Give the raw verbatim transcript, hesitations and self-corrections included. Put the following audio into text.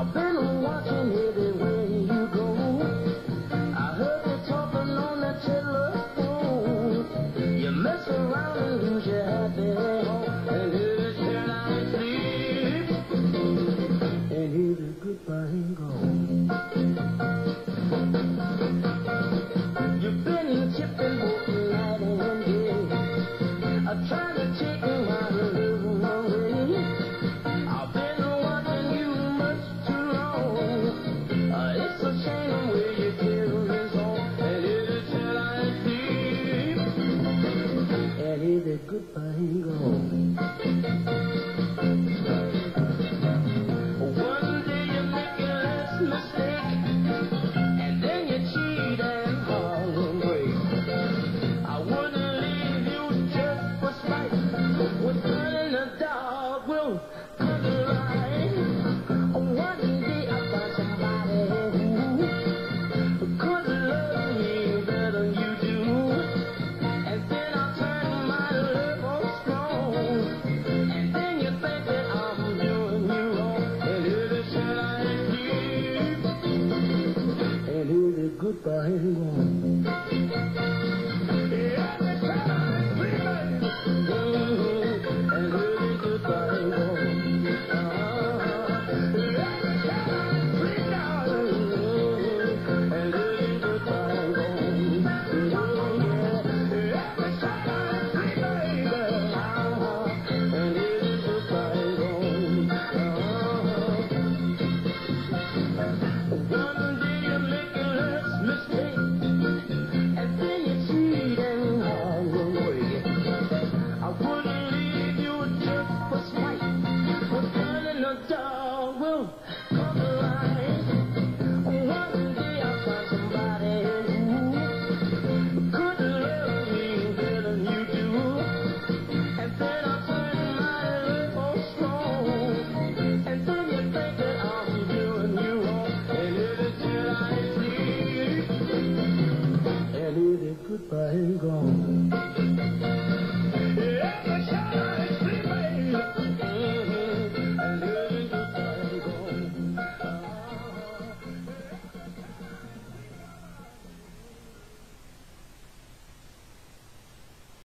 I've been watching everywhere you go. I heard you talking on the telephone. You mess around and lose your happy home. And hear it turn out and sleep. And hear the goodbye and go. You've been chipping both night and day. I tried to take you out of the away. I've been watching you much too long. Uh, it's a shame where you kill his home. And hear the till I sleep. And hear the goodbye and go. One day you make your last mistake, and then you cheat and heart will break. I wouldn't leave you just for spite. What's done in the dark will come to light. One day I find somebody who could love me better than you do. And then I'll turn my love on strong. And then you think that I'm doing you wrong. And hear the shit I sleep. And hear the goodbye and go. Every time I sleep, mm-hmm. And hear the goodbye and go. Uh-huh. Every time I sleep, darling, mm-hmm. And hear the goodbye and go. Mm-hmm. Yeah. Every time I sleep, baby, uh-huh. And hear the goodbye and go. Uh-huh. One day you make your last mistake, and then you cheat and heart will break. I wouldn't leave you just for spite. What's done in the dark will